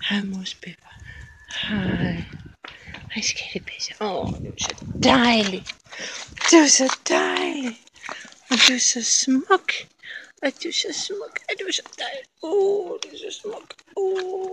Hej, mospepper. Hej. Hej, skattepisse. Du er så dejlig. Du er så dejlig. Og du er så smuk. Og du er så smuk. Og du er så dejlig. Du er så smuk.